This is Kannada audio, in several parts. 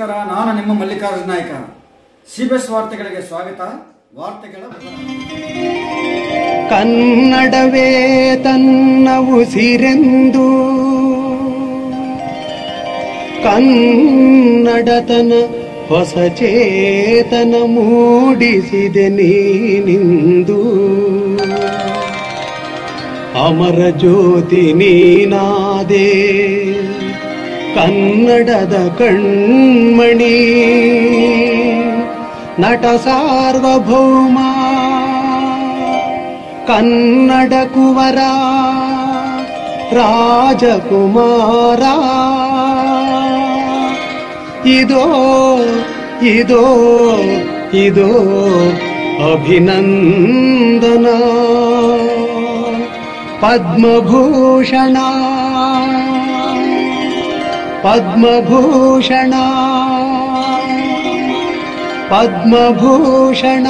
ನಮಸ್ಕಾರ. ನಾನು ನಿಮ್ಮ ಮಲ್ಲಿಕಾರ್ಜುನ ನಾಯ್ಕ. ಸಿಬಿಎಸ್ ವಾರ್ತೆಗಳಿಗೆ ಸ್ವಾಗತ. ವಾರ್ತೆಗಳ ಕನ್ನಡವೇ ತನ್ನ ಉಸಿರೆಂದು ಕನ್ನಡತನ ಹೊಸ ಚೇತನ ಮೂಡಿಸಿದೆ ನೀನಿಂದು. ಅಮರ ಜ್ಯೋತಿ ನೀನಾದೆ ಕನ್ನಡದ ಕಣ್ಮಣಿ. ನಟ ಸಾರ್ವಭೌಮ ಕನ್ನಡ ಕುವರ ರಾಜಕುಮಾರ. ಇದೋ ಇದೋ ಇದೋ ಅಭಿನಂದನ. ಪದ್ಮಭೂಷಣ ಪದ್ಮಭೂಷಣ ಪದ್ಮಭೂಷಣ.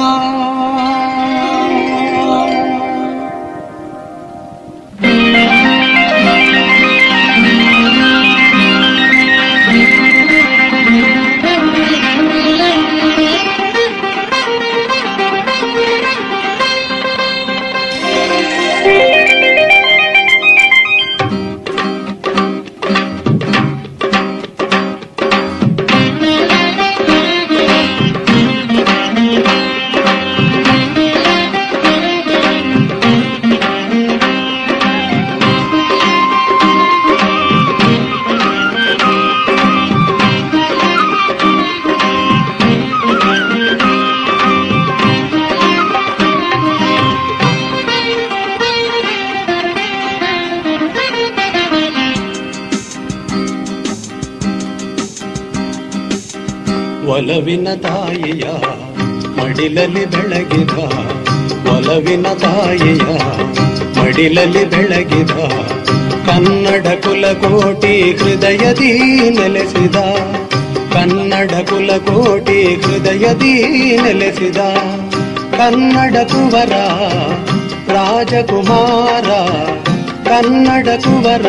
ಒಲವಿನ ತಾಯಿಯ ಮಡಿಲಲ್ಲಿ ಬೆಳಗಿದ, ಒಲವಿನ ತಾಯಿಯ ಮಡಿಲಲ್ಲಿ ಬೆಳಗಿದ, ಕನ್ನಡ ಕುಲಕೋಟಿ ಹೃದಯದಿ ನೆಲೆಸಿದ, ಕನ್ನಡ ಕುಲಕೋಟಿ ಹೃದಯದಿ ನೆಲೆಸಿದ, ಕನ್ನಡ ಕುವರ ರಾಜಕುಮಾರ, ಕನ್ನಡ ಕುವರ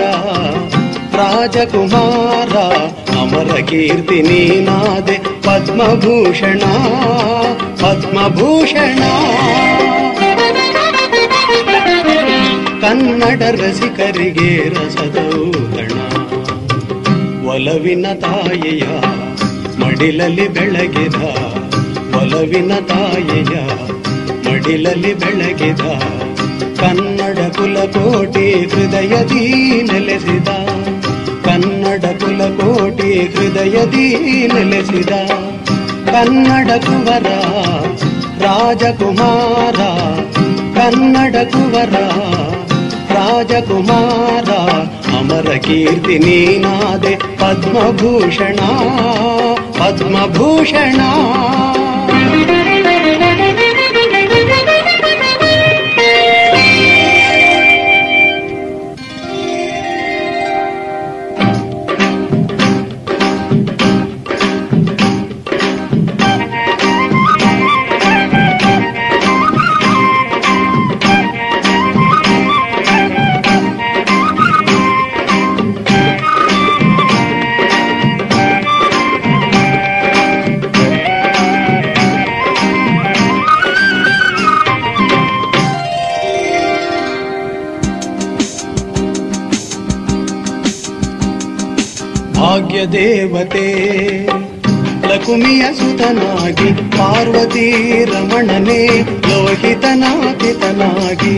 ರಾಜಕುಮಾರ. ಅಮರ ಕೀರ್ತಿ ನೀನಾದೆ ಪದ್ಮಭೂಷಣ ಪದ್ಮಭೂಷಣ. ಕನ್ನಡ ರಸಿಕರಿಗೆ ರಸದೌತಣ. ಒಲವಿನ ತಾಯಿಯ ಮಡಿಲಲ್ಲಿ ಬೆಳಗಿದ, ಒಲವಿನ ತಾಯಿಯ ಮಡಿಲಲ್ಲಿ ಬೆಳಗಿದ, ಕನ್ನಡ ಕುಲಕೋಟಿ ಹೃದಯದಿ ನೆಲೆಸಿದ, ಕನ್ನಡ ಕುಲಕೋಟಿ ಹೃದಯದಿ ನೆಲೆಸಿದ, ಕನ್ನಡ ಕುವರ ರಾಜಕುಮಾರ, ಕನ್ನಡ ಕುವರ ರಾಜಕುಮಾರ. ಅಮರ ಕೀರ್ತಿ ನೀನಾದೆ ಪದ್ಮಭೂಷಣ ಪದ್ಮಭೂಷಣ. ಭಾಗ್ಯ ದೇವತೆ ಲಕುಮಿಯ ಸುತನಾಗಿ, ಪಾರ್ವತಿ ರಮಣನೆ ಲೋಹಿತನಾಪಿತನಾಗಿ,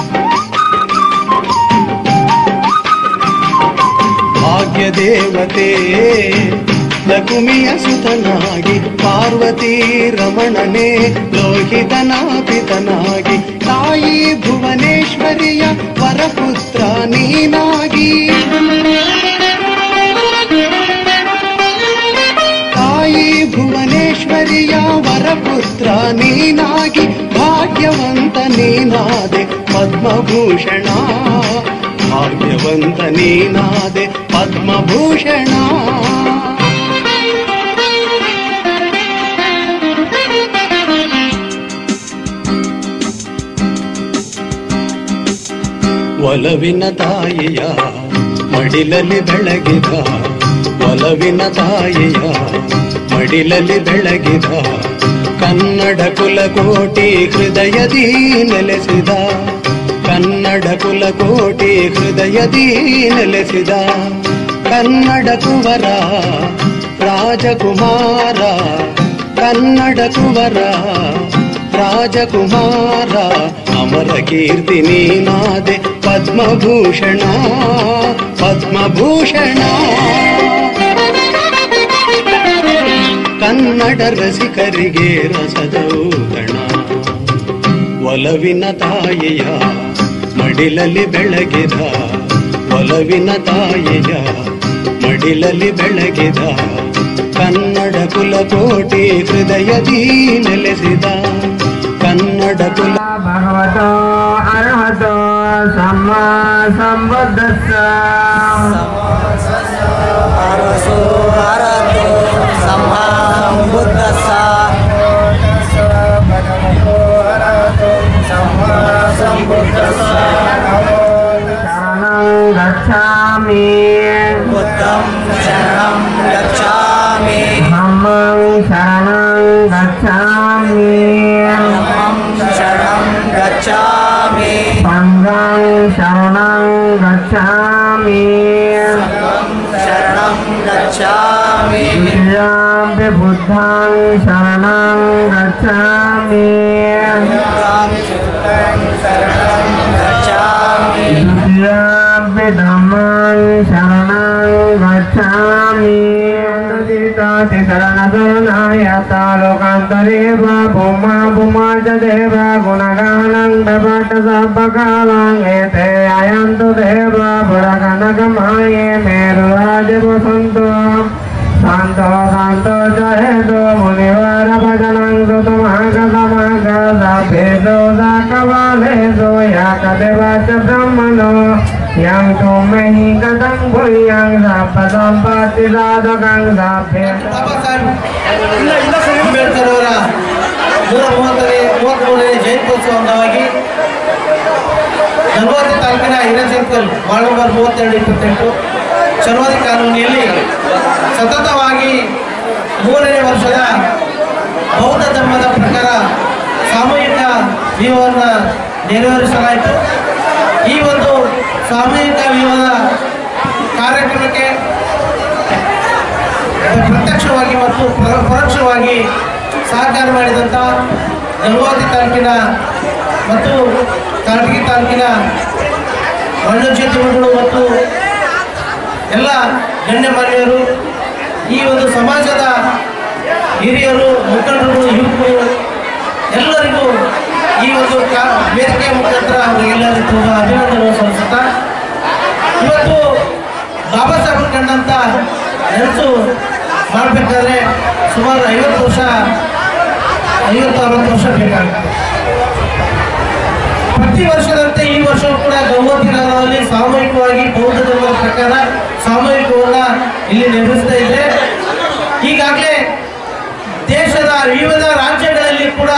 ಭಾಗ್ಯ ದೇವತೆ ಲಕುಮಿಯ ಸುತನಾಗಿ, ಪಾರ್ವತಿ ರಮಣನೆ ಲೋಹಿತನಾಪಿತನಾಗಿ, ತಾಯಿ ಭುವನೇಶ್ವರಿಯ ವರಪುತ್ರ ನೀನಾಗಿ, ತಾಯಿ ಭುವನೇಶ್ವರಿಯ ವರಪುತ್ರ ನೀನಾಗಿ, ಭಾಗ್ಯವಂತ ನೀನಾದೆ ಪದ್ಮಭೂಷಣ, ಭಾಗ್ಯವಂತ ನೀನಾದೆ ಪದ್ಮಭೂಷಣ. ಒಲವಿನ ತಾಯಿಯ ಮಡಿಲಲ್ಲಿ ಬೆಳಗಿದ, ಒಲವಿನ ತಾಯಿಯ ಮಡಿಲಲ್ಲಿ ಬೆಳಗಿದ ಕನ್ನಡ ಕುಲಕೋಟಿ ಹೃದಯದಿ ನೆಲೆಸಿದ ಕನ್ನಡ ಕುಲಕೋಟಿ ಹೃದಯದಿ ನೆಲೆಸಿದ ಕನ್ನಡ ಕುವರ ರಾಜಕುಮಾರ ಕನ್ನಡ ಕುವರ ರಾಜಕುಮಾರ ಅಮರ ಕೀರ್ತಿ ನೀನಾದೆ ಪದ್ಮಭೂಷಣ ಪದ್ಮಭೂಷಣ ಕನ್ನಡ ರಸಿಕರಿಗೆ ರಸದೌತಣ ಒಲವಿನ ತಾಯಿಯ ಮಡಿಲಲ್ಲಿ ಬೆಳಗಿದ ಒಲವಿನ ತಾಯಿಯ ಮಡಿಲಲ್ಲಿ ಬೆಳಗಿದ ಕನ್ನಡ ಕುಲಕೋಟಿ ಹೃದಯದಿ ನೆಲೆಸಿದ ಕನ್ನಡ ಕುಲ ಭಗವತೋ ಅರ್ಹತೋ ಸಮ್ಮಾ ಸಂಬುದ್ಧಸ್ಸ ಶರಣಂ ಗಚ್ಛಾಮಿ बुद्धं शरणं गच्छामि ಧಮ್ಮಂ ಶರಣಂ ಗಚ್ಛಾಮಿ धम्मं शरणं गच्छामि ಸಂಘಂ ಶರಣಂ ಗಚ್ಛಾಮಿ शरणं गच्छामि द्वितीयाम्पि बुद्धं शरणं गच्छामि शरणं गच्छामि द्वितीयाम्पि धम्मं शरणं गच्छामि शरणशरणाय लोकान्तरे वा भूमा भूमा च देव गुणगानं दपट सर्वकालं एते आयन्तु देव पुरकनकमाये मेरुराज वसन्तु शान्तो शान्तो जयतो मुनिवर भजनं सुतमहगतमहगतभेदो दाकबालेषु याकदेव च ब्रह्मणो यं तु महि गतं भूयं सप्तसम्पत्तिसाधकं साभ्ये ಅಂಬೇಡ್ಕರ್ ಅವರ 133ನೇ ಜಯಂತ್ಯೋತ್ಸವ ಅಂಗವಾಗಿ ಗಂಗಾವತಿ ತಾಲೂಕಿನ ಹಿರೇಸರ್ಕಲ್ ವಾರ್ಡ್ ನಂಬರ್ 3228 ಚರ್ವಾದಿ ಕಾಲೋನಿಯಲ್ಲಿ ಸತತವಾಗಿ 3ನೇ ವರ್ಷದ ಬೌದ್ಧ ಧರ್ಮದ ಪ್ರಕಾರ ಸಾಮೂಹಿಕ ವಿವಾಹವನ್ನು ನೆರವೇರಿಸಲಾಯಿತು. ಈ ಒಂದು ಸಾಮೂಹಿಕ ವಿವಾಹದ ಕಾರ್ಯಕ್ರಮಕ್ಕೆ ಪ್ರತ್ಯಕ್ಷವಾಗಿ ಮತ್ತು ಪರೋಕ್ಷವಾಗಿ ಸಹಕಾರ ಮಾಡಿದಂಥ ಗಂಗಾವತಿ ತಾಲೂಕಿನ ಮತ್ತು ಕಾರಟಗಿ ತಾಲೂಕಿನ ಮಣ್ಣುಜ್ಯೋತಿಗಳು ಮತ್ತು ಎಲ್ಲ ಗಣ್ಯಮಾನ್ಯರು, ಈ ಒಂದು ಸಮಾಜದ ಹಿರಿಯರು, ಮುಖಂಡರು, ಯುವಕರು ಎಲ್ಲರಿಗೂ ಈ ಒಂದು ವೇದಿಕೆಯ ಮುಖಾಂತರ ಅವರಿಗೆಲ್ಲರಿಗೂ ತುಂಬ ಅಭಿನಂದನೆ ಸಲ್ಲಿಸುತ್ತಾ, ಇವತ್ತು ಬಾಬಾ ಸಾಹೇಬ್ ಕಂಡಂಥ ನೆನಸು ಮಾಡಬೇಕಾದ್ರೆ ಸುಮಾರು 50-60 ವರ್ಷ ಬೇಕಾಗುತ್ತೆ. ಪ್ರತಿ ವರ್ಷದಂತೆ ಈ ವರ್ಷವೂ ಕೂಡ ಗಂಗೋತ್ರಿ ನಗರದಲ್ಲಿ ಸಾಮೂಹಿಕವಾಗಿ ಬೌದ್ಧ ಧರ್ಮದ ಪ್ರಕಾರ ಸಾಮೂಹಿಕವನ್ನ ಇಲ್ಲಿ ನಿರ್ಮಿಸ್ತಾ ಇದೆ. ಈಗಾಗಲೇ ದೇಶದ ವಿವಿಧ ರಾಜ್ಯಗಳಲ್ಲಿ ಕೂಡ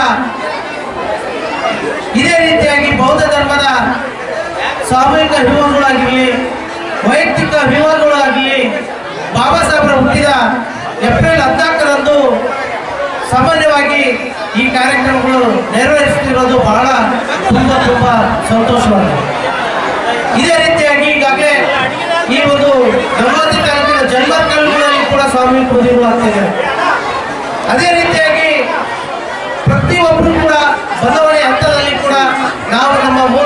ಇದೇ ರೀತಿಯಾಗಿ ಬೌದ್ಧ ಧರ್ಮದ ಸಾಮೂಹಿಕ ವಿವಾಹಗಳಾಗಿರಲಿ, ವೈಯಕ್ತಿಕ ವಿವಾಹಗಳಾಗಲಿ, ಬಾಬಾ ಸಾಹೇಬರ ಹುಟ್ಟಿದ ಏಪ್ರಿಲ್ 14ರಂದು ಸಾಮಾನ್ಯವಾಗಿ ಈ ಕಾರ್ಯಕ್ರಮಗಳು ನೆರವೇರಿಸುತ್ತಿರೋದು ಬಹಳ ತುಂಬ ಸಂತೋಷವಾಗಿದೆ. ಇದೇ ರೀತಿಯಾಗಿ ಈಗಾಗಲೇ ಈ ಒಂದು ಗಂಗಾವತಿ ತಾಲೂಕಿನ ಜನ್ಮಕಲ್ಗಳಲ್ಲಿ ಕೂಡ ಸಾಮೂಹಿಕ ಮದುವೆಗಳು ಆಗ್ತಿದೆ. ಅದೇ ರೀತಿಯಾಗಿ ಪ್ರತಿಯೊಬ್ಬರು ಕೂಡ ಬದಲಾವಣೆ ಹಂತದಲ್ಲಿ ಕೂಡ ನಾವು ನಮ್ಮ ಮೂಲ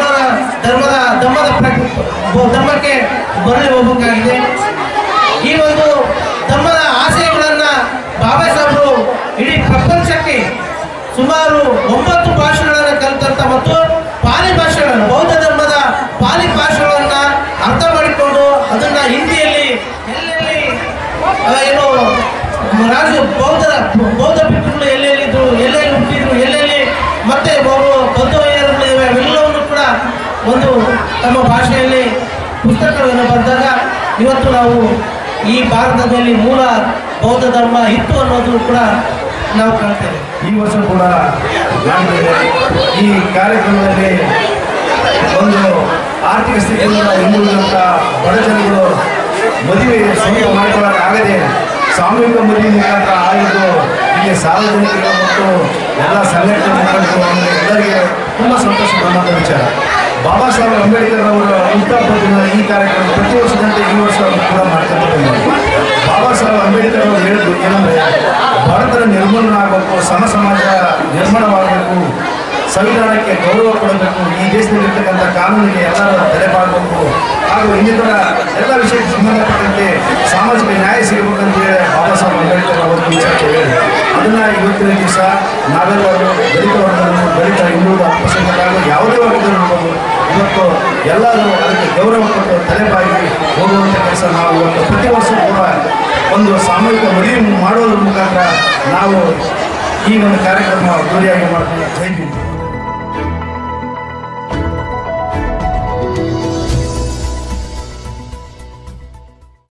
ಧರ್ಮಕ್ಕೆ ಬರಲಿ ಹೋಗಬೇಕಾಗಿದೆ. ಈ ಒಂದು ಧರ್ಮದ ಆಶಯಗಳನ್ನು ಬಾಬಾ ಸಾಹೇಬರು ಇಡೀ ಪ್ರಪಂಚಕ್ಕೆ ಸುಮಾರು 9 ಭಾಷೆಗಳನ್ನು ಕಲಿತಂತ ಮತ್ತು ಪಾಲಿ ಭಾಷೆಗಳನ್ನು, ಬೌದ್ಧ ಧರ್ಮದ ಪಾಲಿ ಭಾಷೆಗಳನ್ನು ಅರ್ಥ ಮಾಡಿಕೊಂಡು ಅದನ್ನು ಹಿಂದಿಯಲ್ಲಿ ಎಲ್ಲೆಲ್ಲಿ ಏನು ಬೌದ್ಧ ಭಿಕ್ಷುಗಳು ಎಲ್ಲೆಲ್ಲಿದ್ರು, ಎಲ್ಲೆಲ್ಲಿ ಹುಟ್ಟಿದ್ರು, ಎಲ್ಲೆಲ್ಲಿ ಮತ್ತೆ ಬೌದ್ಧವೈಯರುಗಳಿವೆ ಅವೆಲ್ಲವನ್ನು ಕೂಡ ಒಂದು ತಮ್ಮ ಭಾಷೆಯಲ್ಲಿ ಪುಸ್ತಕಗಳನ್ನು ಬರೆದಾಗ ಇವತ್ತು ನಾವು ಈ ಭಾರತದಲ್ಲಿ ಮೂಲ ಬೌದ್ಧ ಧರ್ಮ ಇತ್ತು ಅನ್ನೋದು ಕೂಡ ನಾವು ಕಾಣ್ತೇವೆ. ಈ ವರ್ಷ ಕೂಡ ಈ ಕಾರ್ಯಕ್ರಮದಲ್ಲಿ ಒಂದು ಆರ್ಥಿಕ ಸ್ಥಿತಿಯಿಂದ ಹಿಂದುಳಿದಂಥ ಬಡ ಜನಗಳು ಮದುವೆ ಸ್ವಂತ ಮಾಡಿಕೊಳ್ಳಕ್ಕಾಗದೆ ಸಾಮೂಹಿಕ ಮದುವೆ ಮುಖಾಂತರ ಆಗಿದ್ದು ಇಲ್ಲಿ ಸಾರ್ವಜನಿಕರು ಮತ್ತು ಎಲ್ಲ ಸಂಘಟನೆ ಮುಖಂಡರು ಎಲ್ಲರಿಗೆ ತುಂಬ ಸಂತೋಷ ಬಂದಂಥ ವಿಚಾರ. ಬಾಬಾ ಸಾಹೇಬ್ ಅಂಬೇಡ್ಕರ್ ಅವರ ಹುಟ್ಟುಹಬ್ಬದ ದಿನ ಈ ಕಾರ್ಯಕ್ರಮ ಪ್ರತಿ ವರ್ಷದಂತೆ ಈ ವರ್ಷ ಕೂಡ ಮಾಡ್ಕೊಂಡು ಬಂದಿದ್ದಾರೆ. ಬಾಬಾ ಸಾಹೇಬ್ ಅಂಬೇಡ್ಕರ್ ಅವರು ಹೇಳಿದ್ದು ಏನಂದರೆ ಭಾರತದ ನಿರ್ಮೂಲನೆ ಆಗಬೇಕು, ಸಮ ಸಮಾಜ ನಿರ್ಮಾಣವಾಗಬೇಕು, ಸಂವಿಧಾನಕ್ಕೆ ಗೌರವ ಕೊಡಬೇಕು, ಈ ದೇಶದಲ್ಲಿರ್ತಕ್ಕಂಥ ಕಾನೂನಿಗೆ ಎಲ್ಲರೂ ತಲೆಬಾಗಬೇಕು, ಹಾಗೂ ಇನ್ನಿತರ ಎಲ್ಲ ವಿಷಯಕ್ಕೆ ಸಂಬಂಧಪಟ್ಟಂತೆ ಸಾಮಾಜಿಕ ನ್ಯಾಯ ಸಿಗಬೇಕಂತ ಹೇಳಿ ಬಾಬಾ ಸಾಹೇಬ್ ಅಂಬೇಡ್ಕರ್ ಅವರು ವಿಚಾರಕ್ಕೆ ಹೇಳಿ ಅದನ್ನು ಇವತ್ತಿನ ದಿವಸ ನಾವೆಲ್ಲರೂ ದಲಿತ ವರ್ಗಗಳು, ದಲಿತ ಹಿಂದುಳಿದ ಅಲ್ಪಸಂಖ್ಯಾತರು ಯಾವುದೇ ವರ್ಗದಲ್ಲಿ ಇರ್ಬೋದು, ಇವತ್ತು ಎಲ್ಲರೂ ಅದಕ್ಕೆ ಗೌರವ ಕೊಟ್ಟು ತಲೆಬಾಗಿ ಹೋಗುವಂಥ ಕೆಲಸ ನಾವು ಇವತ್ತು ಪ್ರತಿ ವರ್ಷ ಕೂಡ ಒಂದು ಸಾಮೂಹಿಕ ಮದುವೆ ಮಾಡೋದ್ರ ಮುಖಾಂತರ ನಾವು ಈ ಒಂದು ಕಾರ್ಯಕ್ರಮ ಅದ್ದೂರಿಯಾಗಿ ಮಾಡ್ತೀವಿ. ಜೈ ಹಿಂದ್.